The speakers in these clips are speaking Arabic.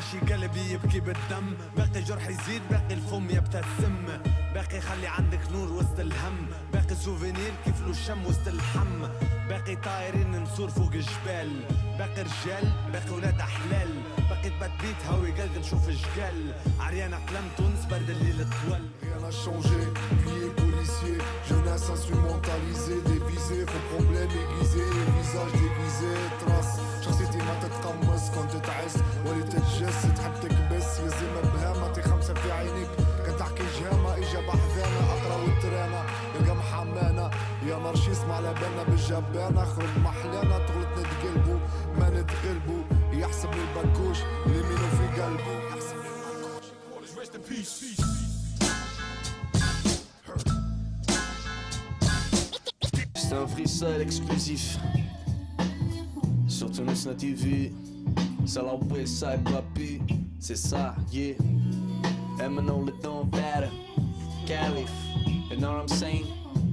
ماشي قلبي يبكي بالدم، باقي جرح يزيد، باقي الفم يبتسم، باقي خلي عندك نور وسط الهم، باقي سوفينير كيف له الشم وسط اللحم، باقي طايرين نسور فوق الجبال، باقي رجال باقي ولاد احلال، باقي تبات بيت هاوي قلق نشوف الجقال، عريان اقلام تونس برد الليل الطول. Rien n'a changé, crier policier, jeunesse instrumentalisée, dévisée, faux problème aiguisé, visage déguisé, trace شخصيتي ما تتقمص كنت تعس ولي تتجس تحب تكبس يزي مبهمة خمسة في عينيك كنت تحكي جهامة إجابة حذانة أقرأ والترانة يلقى محمانة يا مرشي اسمع لبالنا بالجبانة خرج محلانا تغلط نتقلبو ما نتغلبو يحسب لي البكوش اللي مينو في قلبو يحسب لي البكوش. Rest in peace. C'est un freestyle exclusif sur Tunisna TV. C'est la Westside Papi, c'est ça, yeah. Eminem le Don Better, Caliph, you know what I'm saying?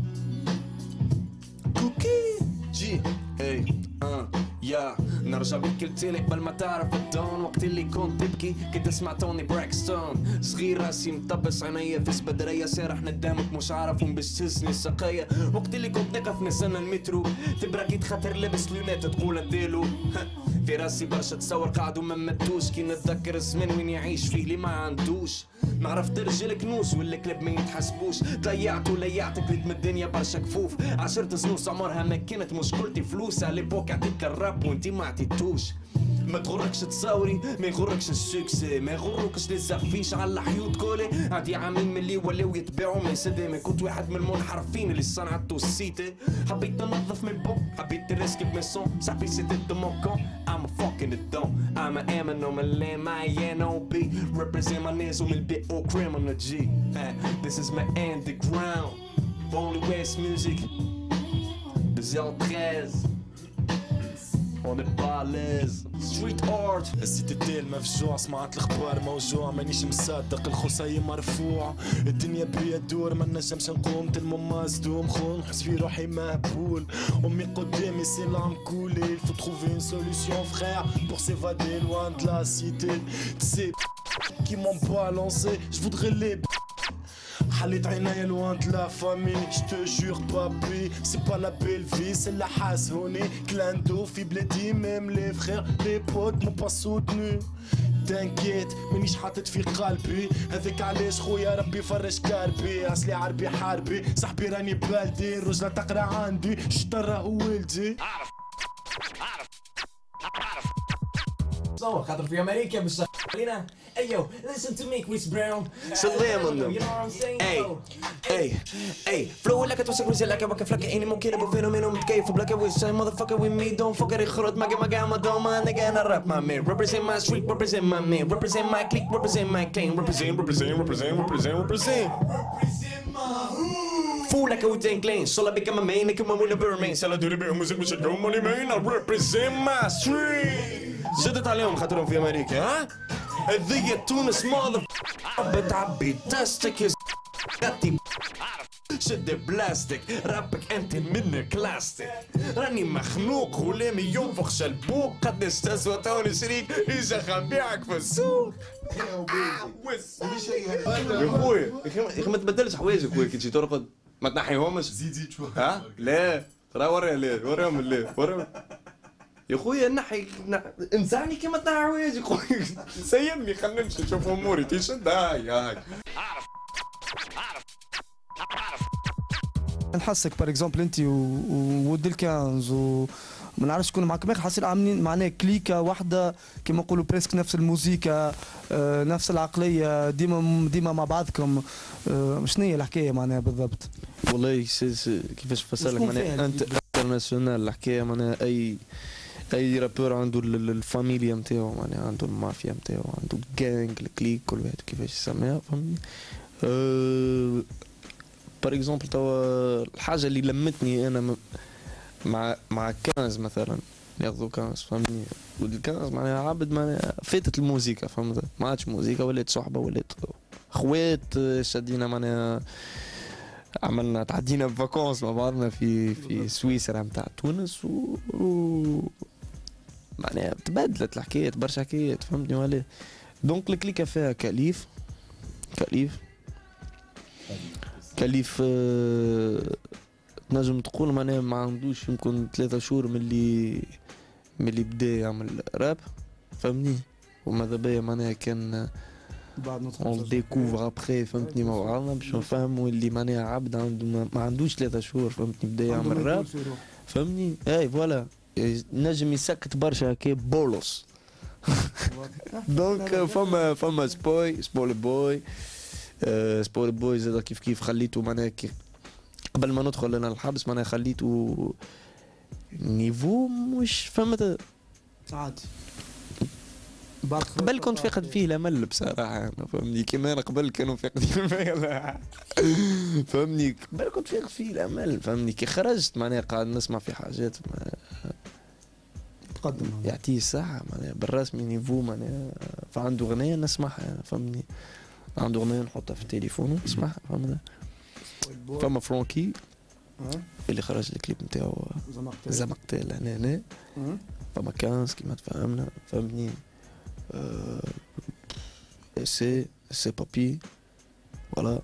Cookie, G, hey, يا نرجع بك قلتلك قبل ما تعرف الدون وقت اللي كنت تبكي كنت تسمع توني براكستون صغير راسي مطبس عينيا فيس بدرية سارح ندامك مش عارف ومبستسني السقاية وقت اللي كنت نقف نستنى المترو تبرا كي تخاطر لابس لونات تقول نديلو في راسي برشا تصور قاعد وما مدوش كي نتذكر الزمان وين يعيش فيه اللي ما عندوش نعرف ترجل كنوس والكلب ما يتحسبوش ضيعت وليعتك ريتم الدنيا برشا كفوف عشرة سنوس عمرها ما كانت مشكلتي فلوس على ليبوك عطيك الراب وانتي ما عطيتوش ما تغركش تصاوري ما يغركش السوكسي ما يغركش لي زغفيش على الحيوط كولي عادي عامين من اللي ولاو يتباعوا ما يسدي ما كنت واحد من المنحرفين اللي صنعتو السيتي حبيت ننظف من البوك حبيت نرسكي بميسون صاحبي سيتي دو مون كون I'm a fucking adult I'm a Eminem a land my N.O.B represent my niggas on the bit all criminal G this is my underground only West music 2h13 On n'est pas à l'aise Street art هزيت الديل مفجوع سمعت الاخبار موجوع مانيش مصدق الخصاية مرفوع الدنيا بيا تدور ما نجمش نقوم تلمم مصدوم خون نحس في روحي مهبول امي قدامي سي لام كولي il faut trouver une solution frère pour s'évader loin de la cité c'est qui m'ont balancé je voudrais les حليت عينيا loin de la famille je te jure papi c'est pas la belle vie c'est la حاسوني كلاندو في بلادي même les frères les potes m'ont pas soutenu تنكيت مانيش حاطط في قلبي هذاك علاش خويا ربي فرج كربي اصلي عربي حاربي صاحبي راني بالدي الرجلة تقرا عندي شطرة ولدي خاطر في امريكا مش علينا ايو listen to me Chris Brown سلام on them اي فلو لك توصل رجل لك وكيف لك اني ممكن ابو فينومينو متكيف بلاك ويش motherfucker with me don't fuck it خرط ما دوما nigga انا راب my man represent my street represent my man represent my clique represent my clan represent فولك ودين كلين صلا بك ما مين كما مولا بيرمين سلا دوري بهم موزيك مش اليوم موني مين I represent my street زدت عليهم خاطرهم في امريكا ها هذية تونس ماذر بتعبي دستك غطي شد بلاستيك رابك انت من كلاستيك راني مخنوق ولامي ينفخ شلبوق قد استسوى توني شريك اجا خبيعك في السوق يا خويا يا اخي ما تبدلش حوايجك خويا كي تجي ترقد ما تنحيهمش زيد شوي ها لا ترى وريهم الليل يا خويا نحي انساني كيما تاع حوايجك خويا سيبني خلينا نمشي نشوف اموري تشد هاي نحسك بار اكزومبل انت وود الكانز وما نعرفش شكون معاك باقي حاصل عاملين معناها كليكه واحده كيما نقولوا بريسك نفس الموسيقى نفس العقليه ديما مع بعضكم شنو هي الحكايه معناها بالضبط؟ والله كيفاش نفسر لك معناها انت انترناسيونال الحكايه معناها اي رابور عنده الفاميليا نتاعو معناها عنده المافيا نتاعو عنده الجانج الكليك كل واحد كيفاش يسميها فهمني بار اكزومبل توا الحاجه اللي لمتني انا مع كانز مثلا ياخذوا كانز فهمني والكانز معناها عبد معناها فاتت الموسيقى فهمت ما عادش موسيقى ولات صحبه ولات خوات شدينا معناها عملنا تعدينا بفاكونس مع بعضنا في سويسرا نتاع تونس معناها تبدلت الحكايات برشا حكايات فهمتني ولا دونك الكليكه فيها كليف تنجم تقول معناها ما عندوش يمكن 3 شهور من اللي بدا يعمل راب فهمني، وماذا بيا معناها كان اون ديكوفر ابخي فهمتني مع بعضنا باش نفهموا اللي معناها عبد عنده ما عندوش 3 شهور فهمتني بدا يعمل راب فهمني. اي فوالا نجم يسكت برشا هكا بولوس. دونك فما سبول بوي زاد كيف خليته معناها قبل ما ندخل انا الحبس معناها خليته نيفو مش فهمت عادي. قبل كنت فاقد فيه الامل بصراحه انا فهمني، كيما انا قبل كانوا فاقدين فيه فهمني، قبل كنت فاقد فيه الامل فهمني. كي خرجت معناها قاعد نسمع في حاجات تقدم يعطيه الصحه معناها بالرسمي نيفو معناها، فعنده اغنيه نسمعها فهمني، عنده اغنيه نحطها في التليفون ونسمعها فهمت. فما فرانكي اللي خرج الكليب نتاعو زمقتال هنا فما 15 كيما تفهمنا فهمتني. سي بابي فوالا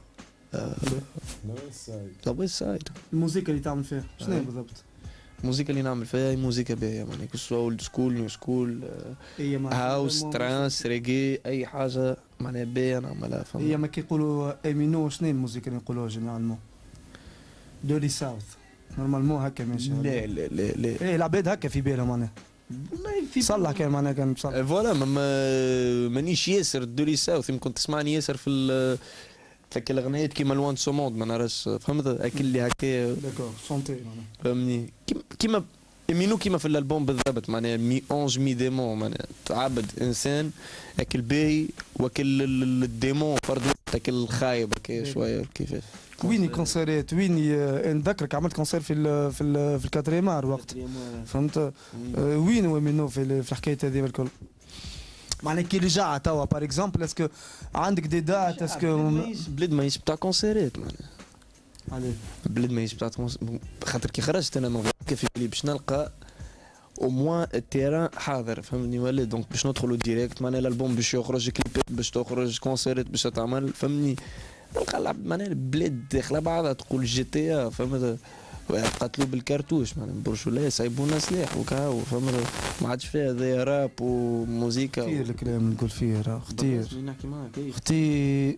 لا ويست سايد. الموسيقى اللي تعمل فيها شنو هي بالضبط؟ الموسيقى اللي نعمل فيها هي موسيقى باهية معناها كسوا اولد سكول نيو سكول هاوس ترانس ريجي اي حاجة معناها باهية نعملها فهمت. هي ما كيقولوا ايمينو شنو الموسيقى اللي نقولوها جينيرالمون؟ دوري ساوث نورمالمون هكا ماشي. لا ايه العباد هكا في بالها معناها صلح كان معناها كان بصلح فوالا مانيش ياسر دوري ساوث، يمكن تسمعني ياسر في تلك الاغنيات كيما لوان سوموند ما نعرفش فهمت اكل اللي هكا داكور سونتي فهمني كيما مينو كيما في الالبوم بالضبط معناها مي اونج مي ديمون معناها تعبد انسان اكل باهي وكل الديمون فرد اكل الخايب هكا شويه كيفاش. وين كونسيرات وين نذكرك عملت كونسير في الكاتريمار وقت فهمت وين هو منو في الحكايه هذه الكل معناها كي رجع توا بار اكزومبل اسكو عندك دي دات اسكو بلاد ماهيش بتاع كونسيرات معناها عليه بلاد ماهيش بتاع خاطر كي خرجت انا من في بالي باش نلقى او موان التيران حاضر فهمني ولا دونك باش ندخلوا ديريكت معناها الالبوم باش يخرج كليبات باش تخرج كونسيرات باش تعمل فهمني. نلقى معناها البلاد داخله بعضها تقول جي تي ا فهمت قتلوا بالكرتوش معناها برشلونه يصيبونا سلاح وكاو فهمت ما عادش فيها ذي راب وموسيقى كثير الكلام اللي نقول فيه راه كثير نحكي معاك اختي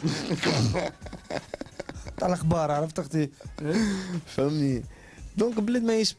تاع الاخبار عرفت اختي فهمني. دونك بلاد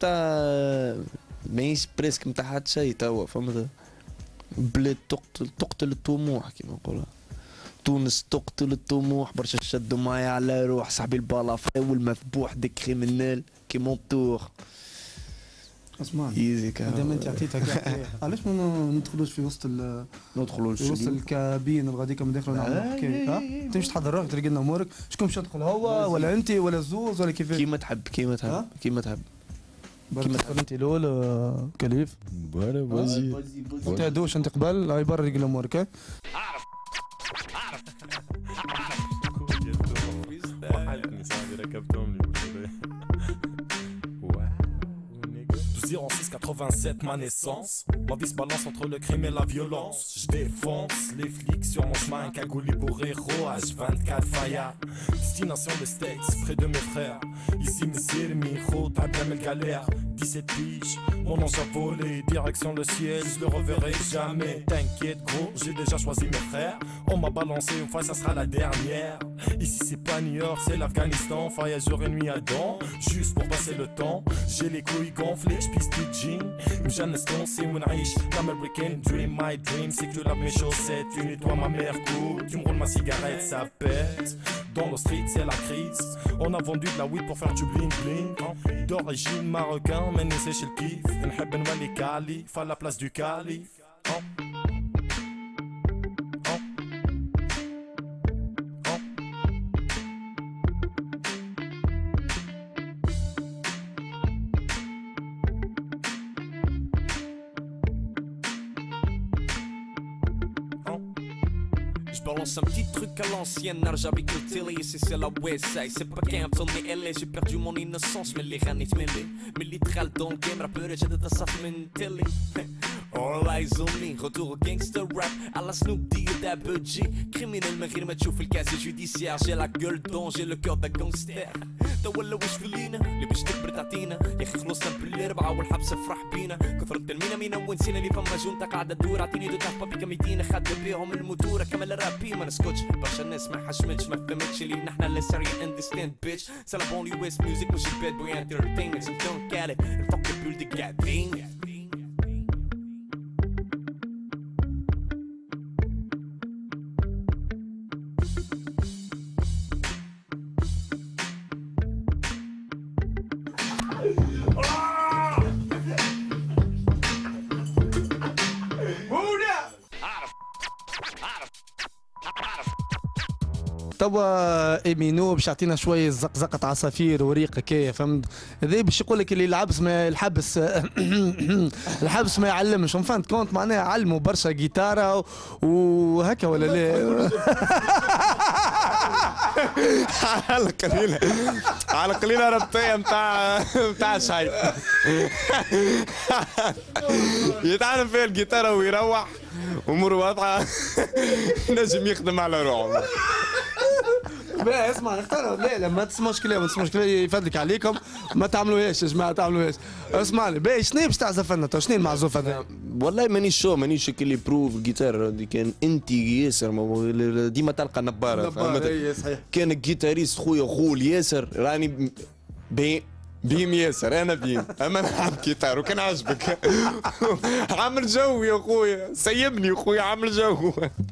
ماهيش بريسك نتاع حتى شيء توا فهمت. بلاد تقتل الطموح كيما نقولها. تونس تقتل الطموح برشا شدوا معايا على روح صاحبي البالافا والمذبوح ديك كريمينال كي مونتور اسمع يزيك دائما انت عطيتها علاش ما ندخلوش في وسط ندخلوا في وسط الكابين الغاديكا ندخلوا نعملوا حكايه ها تمشي تحضر روحك تلقى لنا امورك شكون باش يدخل هو ولا انت ولا الزوز ولا كيفاش كيما تحب كيما تحب انت الاول كليف فوالا فازي انت دوش انت قبل هاي برا رجل امورك Du 06-87 ma naissance, ma vie se balance entre le crime et la violence. Je défonce les flics sur mon chemin, cagoulé bourrero, H24 Faya. Destination des States, près de mes frères. Ici mes micro, t'as bien mes galères. 17 piges, mon ange a volé, direction le ciel, je le reverrai jamais. T'inquiète gros, j'ai déjà choisi mes frères. On m'a balancé une fois, ça sera la dernière. Ici c'est pas New York, c'est l'Afghanistan. Faya jour et nuit à dents, juste pour passer le temps. J'ai les couilles gonflées, j'pisse du jean. مشان نستنسي ونعيش l'American dream. My dream c'est que tu laves mes chaussettes, tu nettoies ma mère cool, tu me roules ma cigarette, ça pète. Dans le street c'est la crise. On a vendu de la weed pour faire du bling bling. D'origine marocain, mais c'est chez le kiff. نحب نولي كاليف à la place du calife. Balance un petit truc à l'ancienne, n'arrive avec le télé, ici c'est la Westside. C'est pas qu'un ton LA, j'ai perdu mon innocence, mais les ranits mêlés. Militral dans le game, rappeur, j'ai de ça من télé. All eyes on me, retour au gangster rap, à la Snoop D, دا بودجي كريمينال من غير ما تشوف الكاس جوديسيار جي لا كول دون جي لو كور دا غونستير تولى واش في لينا اللي باش تكبر تعطينا يا اخي خلصنا بالاربعه والحبس فرح بينا كثر التلمينه مينا ونسينا اللي فما جونتا قاعده تدور عطيني دو تاف بابي كميتينا خد بيهم المدوره كمل الرابي ما نسكتش برشا الناس ما حشمتش ما فهمتش اللي نحنا لا ساري اندستاند بيتش سا لا بونلي ويست ميوزك مش الباد بوي انترتينمنت سو دونت كات ات فك البول دي قاعدين توا ايمينو باش يعطينا شويه زقزقه عصافير وريقه كيا فهمت هذا باش يقول لك اللي العبس ما الحبس الحبس ما يعلمش فهمت كونت معناها علموا برشا جيتاره وهكا ولا لا على قليله ربطيه نتاع شاي يتعلم فيها الجيتاره ويروح امور واضحه نجم يخدم على روحه. لا اسمع اختار لا ما تسمعش كلام ما تسمعش كلام يفدلك عليكم ما تعملوهاش يا جماعه تعملوهاش اسمعني باهي شنو باش تعزف لنا تو شنو المعزوف هذا؟ والله مانيش كلي بروف الجيتار اللي كان انت ياسر ديما تلقى نباره اي صحيح كان الجيتاريست خويا خول ياسر راني بيم ياسر انا بيم اما نلعب جيتار وكان عجبك عامل جو يا خويا سيبني يا خويا عامل جو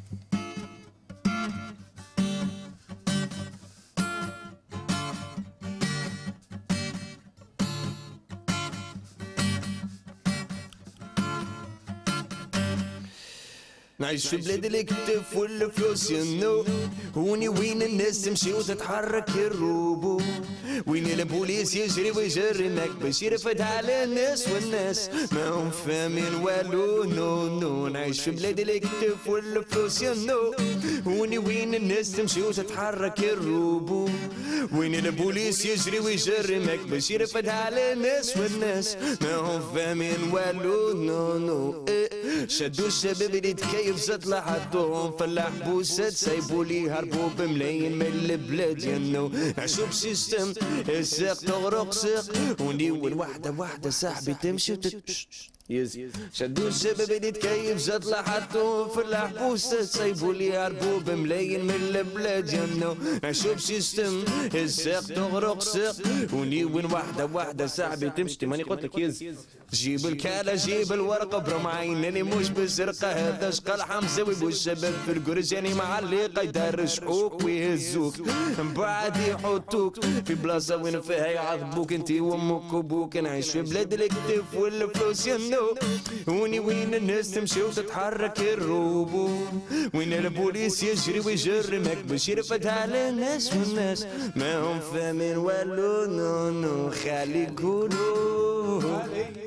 نعيش في بلاد الكتف والفلوس ينو هوني وين الناس تمشي وتتحرك الروبو وين البوليس يجري ويجرمك باش يرفد على الناس والناس ما هم فاهمين والو نو نعيش في بلاد الكتف والفلوس ينو هوني وين الناس تمشي وتتحرك الروبو وين البوليس يجري ويجرمك باش يرفد على الناس والناس ما هم فاهمين والو نو شدوا الشباب اللي تكيف زاد لحدهم في الحبوسات سايبوا لي هربوا بملايين من البلاد ينو عشوا بسيستم الساق تغرق ساق ونيول واحدة صاحبي تمشي شدوا الشباب اللي تكيف زاد لحدهم في الحبوسات سايبوا لي هربوا بملايين من البلاد ينو عشوا بسيستم الساق تغرق ساق ونيول واحدة صاحبي تمشي ماني قلت لك يز جيب الكالة جيب الورقة برم عينني مش بالزرقة هذا شقال حمزاوي والشباب في القرجاني معلقة يدرشحوك ويهزوك من بعد يحطوك في بلاصة وين فيها يعذبوك انتي وامك وابوك نعيش في بلاد الكتف والفلوس ينو هوني وين الناس تمشي وتتحرك الروبو وين البوليس يجري ويجرمك باش يرفد على الناس والناس ما هم فاهمين والو نو خلي يقولوا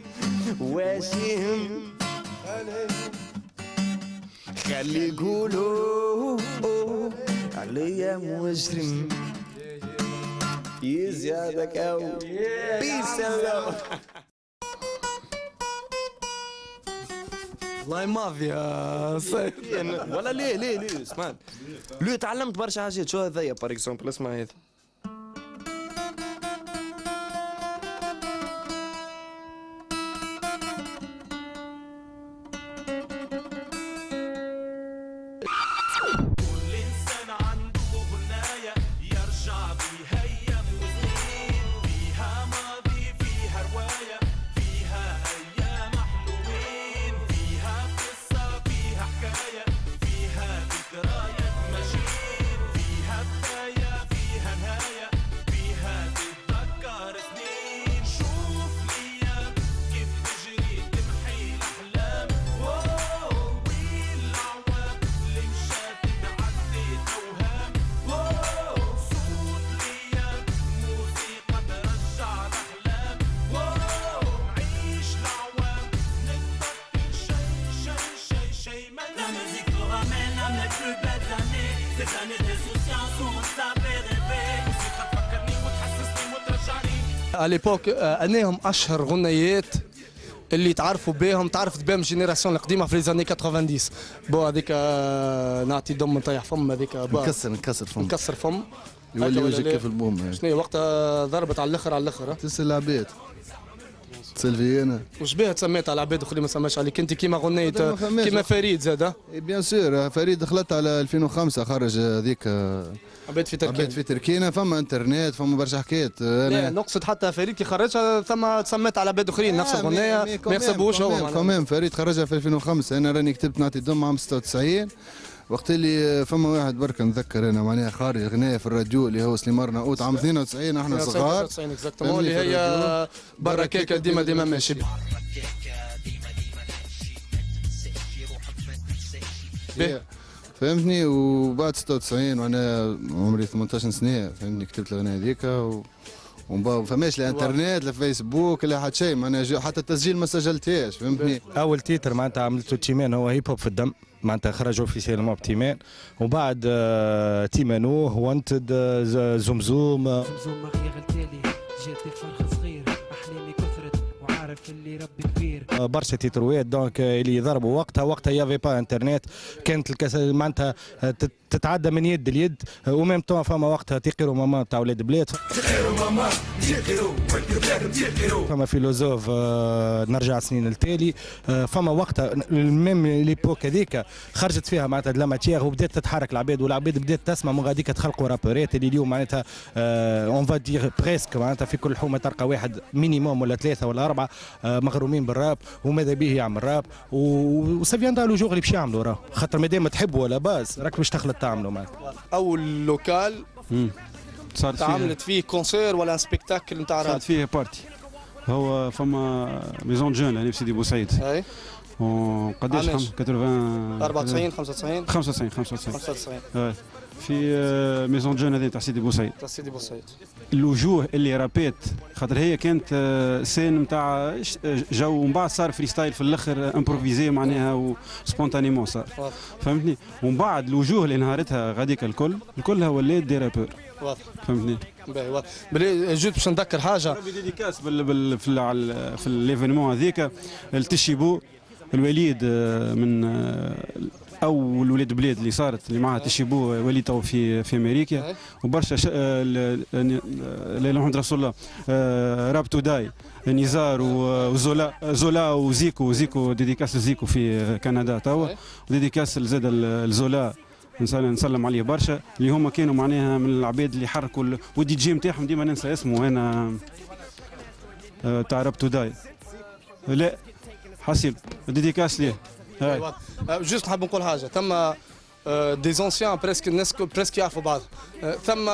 واسهم خلي يقولوا عليا مجرم يزيادك او بيس والله مافيا ولا ليه اسمع ليه تعلمت برشا حاجات شو هذايا بار اكزومبل اسمع هذا على ليبوك انهم اشهر غنيات اللي تعرفوا بهم، تعرفت بهم الجينيراسيون القديمه في ليزاني 90. بو هذيك نعطي دم نطيح فم هذيك نكسر فم يولي وجهك كيف البوم. شنو هي وقتها ضربت على الاخر تسال العباد تسلفي انا وش بها تسميت على العباد اخرين ما سماش عليك انت كيما غنيت كيما فريد زاد. بيان سور فريد دخلت على 2005 خرج هذيك عباد في تركينا فما انترنت فما برشا حكايات. لا نقصد حتى فريد كي خرجها ثم تسميت على عباد اخرين نفس الاغنيه ما يحسبوش هو كمان فريد خرجها في 2005. انا راني كتبت نعطي دم عام 96 وقت اللي فما واحد برك نذكر انا معناها خارج غنايه في الراديو اللي هو سليمان ناقوت عام 92 احنا صغار 92 اكزاكتومون اللي هي برا كيكه ديما ماشي. فهمتني. وبعد 96 وانا عمري 18 سنه فهمتني كتبت الاغنيه هذيك وما فماش لا انترنت لا فيسبوك لا حتى شيء معناها حتى التسجيل ما سجلتهاش فهمتني. اول تيتر معناتها عملته تيمان هو هيب هوب في الدم معناتها خرجوا اوفيسيلمون بتيمان وبعد تيمانوه وانتد زمزوم اخي غلتالي جاتي فرخ صغير احلامي كثرت وعارف اللي ربي كبير برشا تيتروات دونك اللي ضربوا وقتها يافي با انترنت كانت الكاس معناتها تتعدى من يد ليد وميم طون فما وقتها تيقيروا ماما تاع ولاد بلاد فما فيلوزوف نرجع سنين التالي فما وقتها ميم ليبوك هذيك خرجت فيها معناتها لا ماتيير وبدات تتحرك العباد والعباد بدات تسمع من غاديك تخلقوا رابورات اللي اليوم معناتها اون فا دير بريسك معناتها في كل حومه تلقى واحد مينيموم ولا 3 ولا 4 مغرومين بالراب وماذا به يعمل راب وسافيان لو جوغ اللي باش يعملوا راه خاطر مادام تحبوا ولا باز راك باش تخلط تعملوا معاه. اول لوكال تعملت فيه كونسير ولا سبيكتاكل نتاع راب؟ صارت فيه بارتي هو فما ميزون جون هنا في سيدي بوسعيد. اي وقداش 80 94 95 في ميزون جون هذه تاع سيدي بوسعيد. الوجوه اللي رابيت خاطر هي كانت سين نتاع جو ومن بعد صار فري ستايل في الاخر امبروفيزي معناها وسبونتانيمون صار فهمتني. ومن بعد الوجوه اللي نهارتها غاديك الكلها ولات دي رابور واضح فهمتني. باهي واضح بلي جوت باش نذكر حاجه ديديكاس في ليفينمون هذيك التشيبو الوليد من اول ولاد بلاد اللي صارت اللي معها تشيبو ولي تو في امريكا وبرشا لا محمد رسول الله راب تو داي نزار وزولا وزيكو ديديكاس زيكو في كندا توا وديديكاس زاد الزولا نسلم عليه برشا اللي هما كانوا معناها من العباد اللي حركوا والدي جي نتاعهم ديما ننسى اسمه انا تاع راب تو داي لا حسيب ديديكاس ليه. جوست نحب نقول حاجه ثم دي زونسيان بريسك الناس بريسك يعرفوا بعض ثم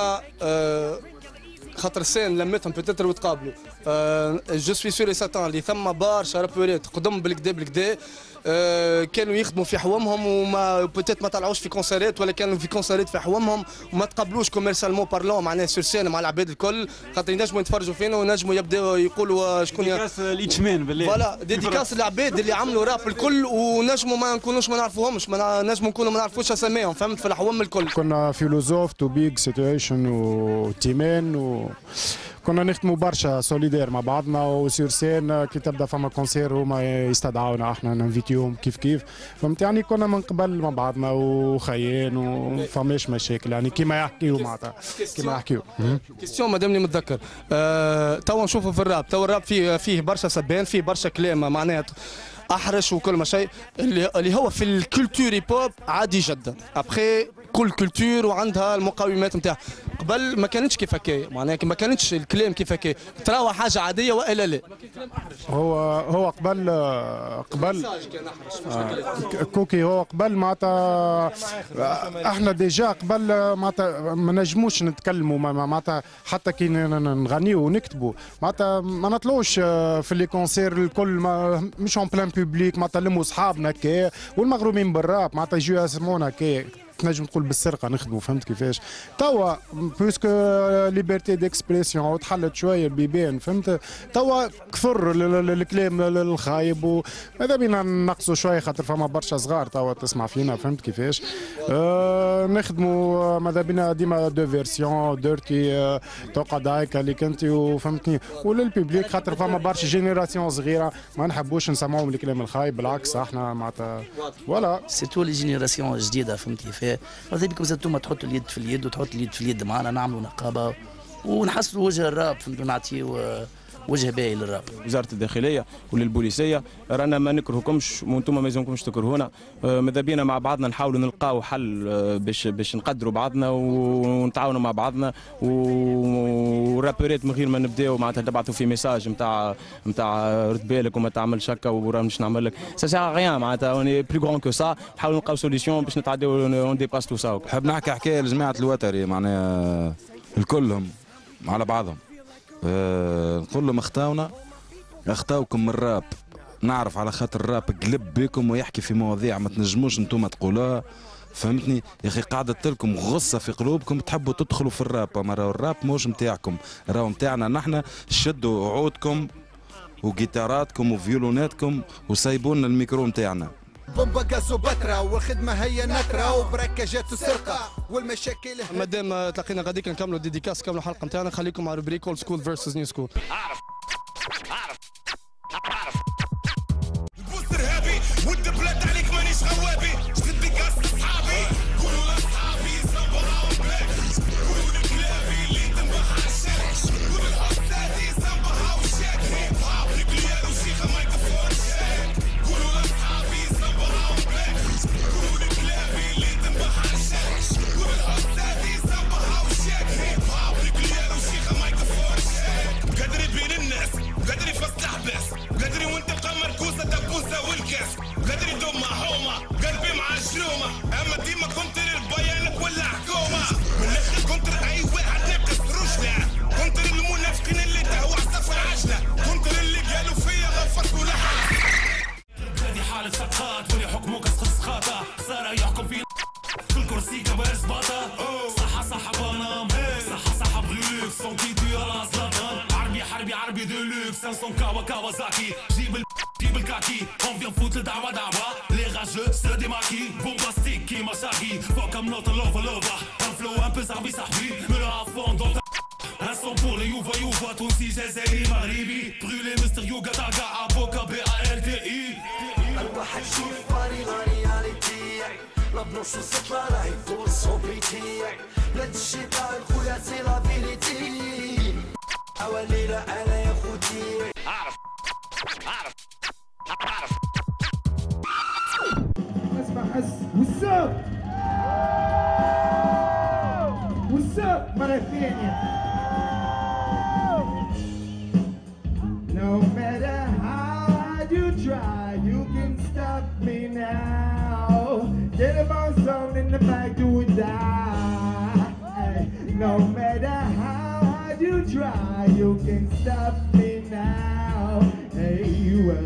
خاطر سين لمتهم بتتر وتقابلوا جو سوي سور ساتان اللي ثم برشا رابورات قدم بالكدا كانوا يخدموا في حوامهم وما بوتيت ما طلعوش في كونسيرات ولا كانوا في كونسيرات في حوامهم وما تقابلوش كوميرسالمون بارلون معناها سور سين مع العباد الكل خاطر ينجموا يتفرجوا فينا ونجموا يبداو يقولوا شكون ديديكاس ليتشمان بالله فوالا ديديكاس العباد اللي عملوا راب الكل ونجموا ما نكونوش ما نعرفوهمش نجموا نكونوا ما نعرفوش اساميهم فهمت في الحوام الكل. كنا فيلوزوف تو بيج سيتويشن وتيمان كنا نخدموا برشا سوليدير مع بعضنا وسير سين كي تبدا فما كونسير هما يستدعونا احنا ننفيتيهم كيف فهمت يعني كنا من قبل مع بعضنا وخيان وفماش مشاكل يعني كيما يحكيو معناتها كيما يحكيو. كيستيون مادامني متذكر توا نشوفوا في الراب توا الراب فيه برشا سبان فيه برشا كلام معناها احرش وكل ما شيء اللي هو في الكولتور بوب عادي جدا ابخي كل كولتور وعندها المقاومات نتاعها قبل ما كانتش كيف هكايا معناها ما كانتش الكلام كيف هكايا تراوى حاجه عاديه والا لا هو قبل كوكي هو قبل معناتها احنا ديجا قبل معناتها ما نجموش نتكلموا معناتها حتى كي نغنيو ونكتبوا معناتها ما نطلعوش في لي كونسير الكل مش اون بلان بوبليك معناتها نلموا صحابنا هكا والمغرومين بالراب معناتها يجوا يسمعونا هكا تنجم تقول بالسرقه نخدموا، فهمت كيفاش؟ توا بويسكو ليبرتي ديكسبريسيون وتحلت شويه البيبان، فهمت؟ توا كثر الكلام الخايب وهذا بينا نقصوا شويه خاطر فما برشا صغار توا تسمع فينا، فهمت كيفاش؟ نخدموا ماذا بينا ديما دو فيرسيون ديرتي تقعد هيك اللي كنتي وفهمتني، وللبيبليك خاطر فما برشا جينيراسيون صغيره ما نحبوش نسمعوهم الكلام الخايب، بالعكس احنا معناتها فوالا سيتو لي جينيراسيون جديده، فهمتي؟ ماذا بكم انتم تحطوا اليد في اليد وتحط اليد في اليد معنا، نعملوا نقابه ونحسنوا وجه الراب، فهمتوا؟ نعطيو وجه باهي للراب. وزاره الداخليه وللبوليسيه رانا ما نكرهكمش وانتم ما يلزمكمش تكرهونا، ماذا بينا مع بعضنا نحاولوا نلقاو حل باش نقدروا بعضنا ونتعاونوا مع بعضنا، ورابوريت من غير ما نبداو معناتها تبعثوا في ميساج نتاع رد بالك وما تعملش هكا وراه مش نعمل لك سا سيغ غيان، معناتها اوني بلو غران كو سا، نحاولوا نلقاو سوليسيون باش نتعداو اون ديباس تو سا. نحب نحكي حكايه لجماعه الوتري معناها الكلهم على بعضهم، نقول لهم اخطاوكم من الراب، نعرف على خاطر الراب قلب بكم ويحكي في مواضيع ما تنجموش انتم تقولوها، فهمتني يا اخي؟ قعدت لكم غصه في قلوبكم تحبوا تدخلوا في الراب، اما راهو الراب موش نتاعكم، راهو نتاعنا نحن. شدوا عودكم وجيتاراتكم وفيولوناتكم وسايبوا لنا الميكرو نتاعنا. بومبا غازو بترا والخدمه هي نترا وبركه جات سرقه والمشاكل. مادام تلاقينا غاديك نكملوا ديديكاس، نكملوا الحلقه نتاعنا، خليكم مع روبريك اولد سكول فيرسز نيو سكول. البوس ارهابي والدبلات عليك مانيش غوابي، شد ديكاس لصحابي قولوا لاصحابي صبرهم بلاك، قولوا لكلابي اللي تنبح على الشارع، قولوا الحسادي صبها وشاك هيب هاب رجليال وشيخه مايكروفون شاك، قولوا لاصحابي صبرهم بلاك، قولوا لكلابي اللي تنبح على الشارع، قولوا الحسادي صبها وشاك هيب هاب رجليال وشيخه مايكروفون شاك. قادري بين الناس قادري فصل احباس، قادري وانت تلقى مركوزه دبوسه والكاس، قادري دوم مع حومه قلبي مع الشرومه، اما ديما كنتر البيانك ولا حكومه، من الاخر كنتر اي واحد ناقص رشله، كنتر المنافقين اللي تهوى صفر عجله، كنتر اللي قالوا فيا غفرت ولا حاجه. هذه حاله سقاط ولي حكمه قص سخاطه، صار يحكم في الكرسي كبار سباطه، صحه بانام صحه بغلوك صوتي على زلطان، عربي حربي دولوكس 500 كاوازاكي، جيب الكاكي on vient foutre le dawa les rageux se démarquent bombastique qui m'a sagi fuck I'm not a lover un flow un peu sarbi me le à fond dans un son pour les youva Tounsi Jazairi Maghribi brûlé Mr Yoga Daga Avocat BALDI الواحد شوف باري رياليتي لا بنص السطلة راهي فوق الصوبيتي بلاد الشيطان خويا سي لا فيريتي حوالينا انا يا خوتي اعرف اسمع حس وساب مرة ثانية. No matter how hard you try, you can stop me now. Get about something in the back to die. No matter how hard you try, you can stop me now. Hey, you will,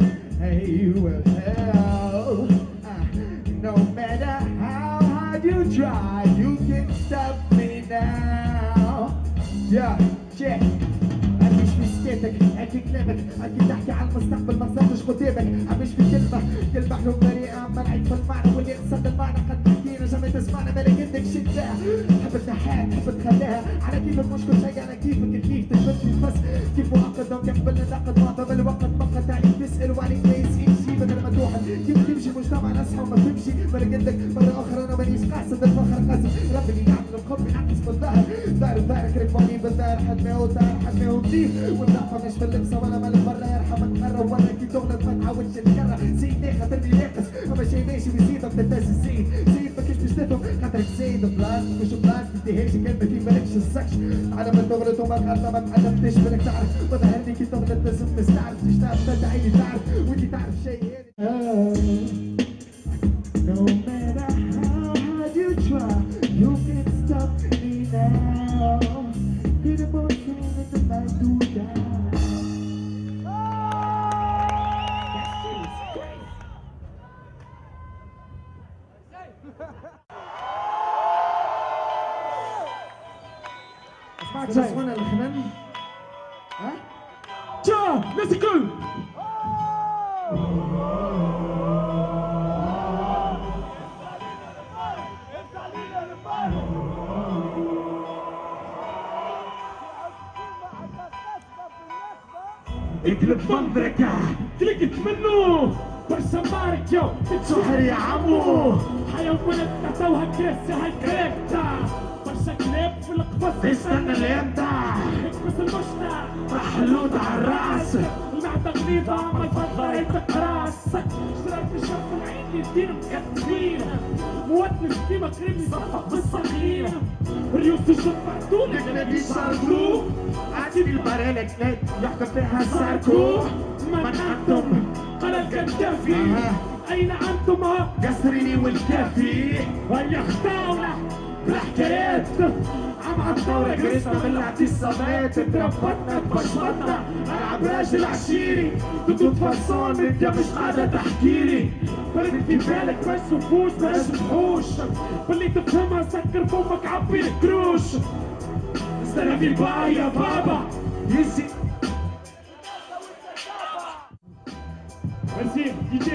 hell. No matter how hard you try, you can stop me now. Yeah, check. مش في سكيتك اكيد كلامك اكيد تحكي عن المستقبل ما صرتش قدامك مش في كلمه حلوه بريئه اما نعيد في المعنى واللي قصد المعنى قد تحكينا جميع تسمعنا بالك عندك شي تباع تحب النحات تحب تخليها على كيفك مش كل شيء على كيفك كيف تثبت بس كيف معقد وكيف نعقد معظم الوقت فقط عليك تسال وعليك ما يسال شي بدل ما توحد كيف تمشي مجتمع نصحى وما تمشي بالك عندك مره اخرى انا مانيش قاصد الفخر قاسم ربي اللي يعمل الحب يعكس بالظهر دارك ركباني بالدار حد ما ودي والنقطة مش في اللبسة ولا مال برا يرحمك مرة ولا كي تغلط ما تعاودش تكرر زيد خاطرني ناقص اما شي ماشي بيزيدك تنتاز زيد ما كيش باش تفهم خاطرك زايد بلاصتك مش بلاصتك تديهاش كلمة في بالكش السكش على ما تغلط وما غلطة ما تعلمتش بالك تعرف وظهرني كي تغلط لازم تستعرف تشتغل تدعيني تعرف وانتي تعرف شي No matter how hard you try, you can stop me now. Get a boy in the back to die. That shit is crazy. تسمعنا الخنان ها؟ تشا ناس الكل يقلب منظرك تلقت منه برشا ماركة تتسحر يا عمو حيوانات توها كراسي هالكريبتا برشا كلاب في القفص يستنى الامتى يكبس المشنع محلوط عالراس المعدة غليظة ما الفضة يتقراس شرارة الشرف العين يدين مكتبين موتنس كيما كريم يصفق بالصغير ريوس الشرف معدول النبي شاركو عاتيني البرالة كنات يحكم فيها ساركو من أنتم قال الكدافي أين أنتم قصريني والكافي هيا اختاونا بالحكايات عم عالدورة جريتنا من الاعتصامات تربطنا تبشرتنا ألعب راجل عشيري ضد فصون انت مش قاعدة تحكيلي فرد في بالك ما تشوفوش بلاش تحوش باللي تفهمها سكر فمك عبي الكروش استنى في الباي يا بابا يزي Merci, DJ.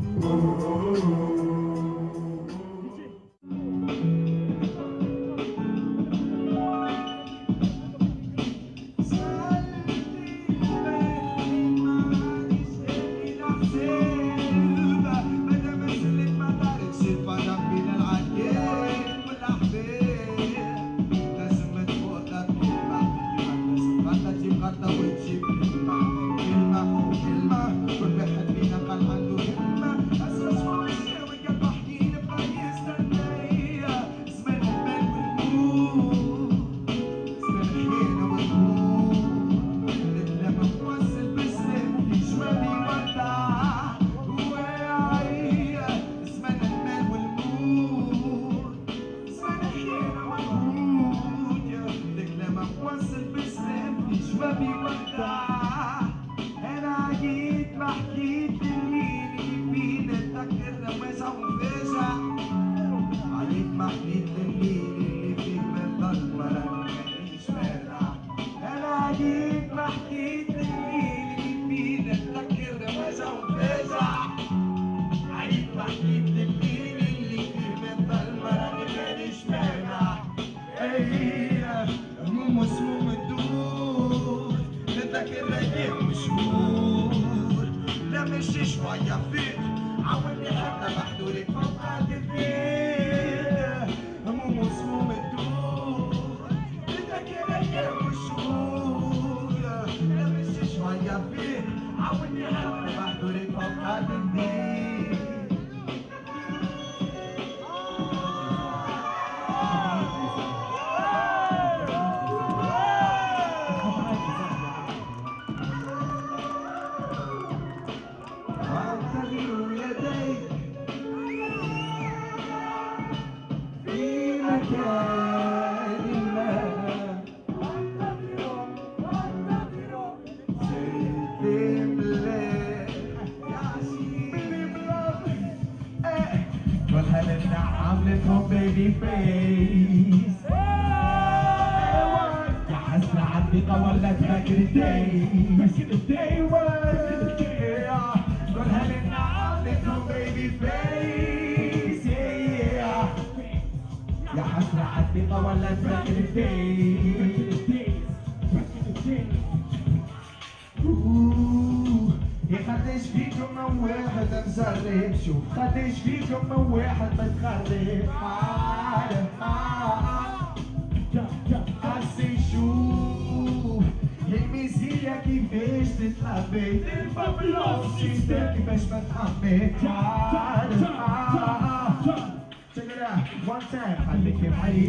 One time, خليك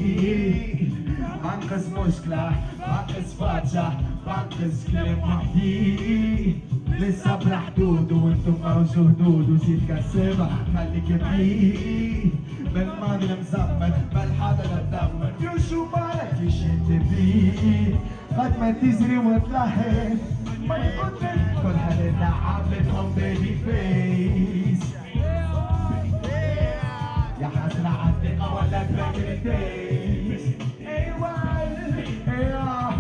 بحي بنقذ مشكلة بنقذ فاتشة بنقذ كلام وحدي لسه بحدود وانتم موجودود وزيد كسبة خليك بحي بالماضي المزمن بالحاضر الدمر يو شو مالك يشد فيه قد ما تزري وتلهي ما يقدر كل حالنا عاملتهم بيبي فيس يا حسرة عالثقة ولا تبكر التيس ايوه ايوه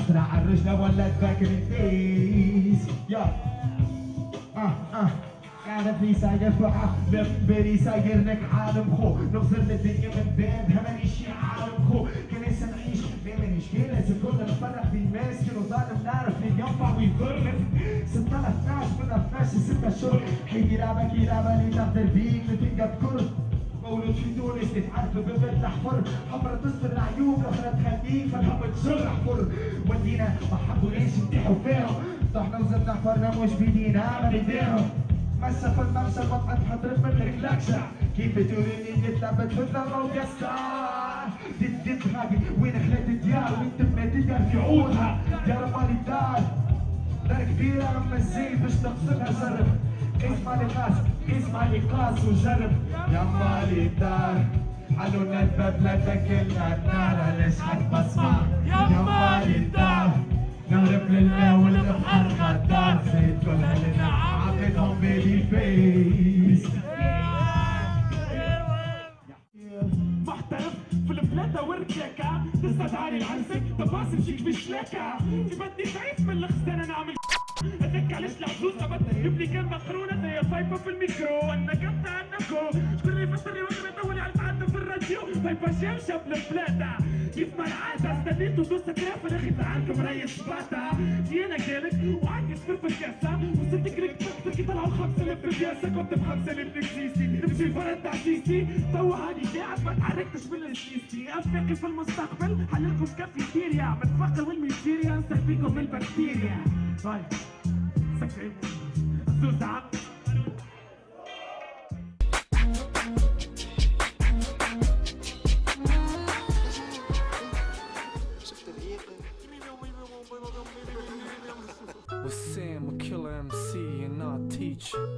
اخترع الرجلة ولا تفكر الفيس يا كان في ساير فعا بري ساير لك عالم خو نغزر للدنيا من بينها مانيش عالم خو كناس نعيش مانيش كي لازم كنا نفرح بين ماسكين وظالم نعرف اللي ينفع ويضر 12 من 12 6 شهور حيدي لعبة كي لعبة اللي تقدر بيك لتلقى بكل مولود في تونس تتعرف بفتح حر حمرا تستر العيوب الاخرى تخليك فالحب تشرح حر ودينا ما حبوناش نتيحوا فيهم طحنا وزدنا حفرنا مش بيدينا ما بيديهم مسا في الممسى بطعت حضرت منك لكشة كيف تقولي اني تلعبت في الضربة وقسطة دد غابي وين خلات الديار وين تبنى تدار في عودها ديار مالي الدار دار كبيرة اما الزين باش تقصدها زرب اسمع لي قاس وجرب يا مالي الدار حلونا الباب لا تاكلنا النار علاش حد بسمع يا مالي الدار نهرب لله والبحر غدار زيد كلها لنا عطيتهم بيبي فيس محترف في الفلاتة والركاكة تستدعاني لعرسك تباسم شيك بشلاكة في بدي ضعيف من الخزانة نعمل هذاك علاش العزوزة ابني كان مقرونة زي فايبة في الميكرو انا كنت عنكو شكون اللي يفسرني وقت طولي على المعدة في الراديو فايبة شمشة بالفلاتة كيف ما العادة استنيت ودوست كراف الاخي تعالكم ريس باتا ديانا جالك وعندي صفر في الكاسة وستك ركبتك طلعوا 5000 في الكاسة كنت ب 5000 نكسيسي نمشي الفرد تاع سيسي تو هاني قاعد ما تحركتش من السيسي افريقي في المستقبل حللكم كافيتيريا من الفقر والميزيريا نسح فيكم البكتيريا طيب سكرين زوز عم With Sam, a killer MC and not teach.